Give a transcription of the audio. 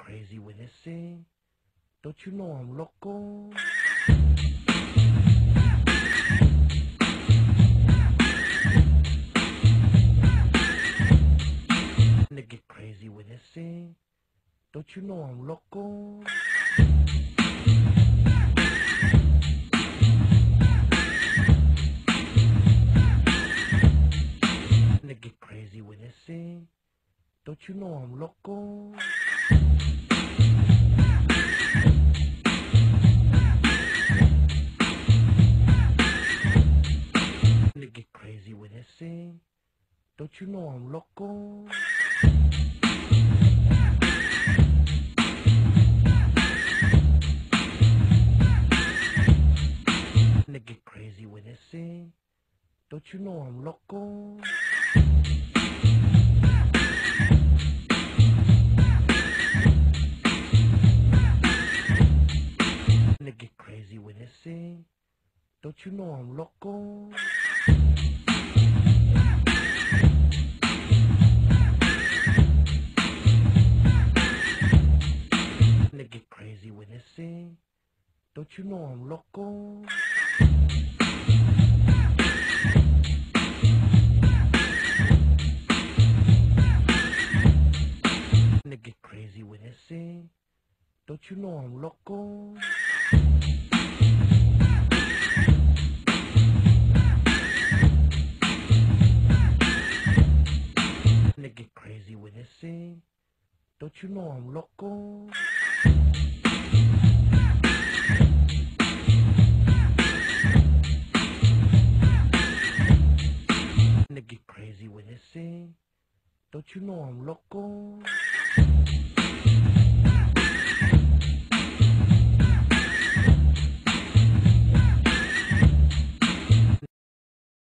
crazy when they sing. Don't you know I'm loco? They get crazy when they sing. Don't you know I'm loco? They get crazy when they sing. Don't you know I'm loco? They get crazy when they sing. Don't you know I'm loco? They get crazy when they sing. Don't you know I'm loco? They get crazy when they sing. Don't you know I'm loco? They get crazy when they sing. Don't you know I'm loco? They get crazy when they sing. Don't you know I'm loco? They get crazy when they sing. Don't you know I'm loco? They get crazy when they sing. Don't you know I'm loco?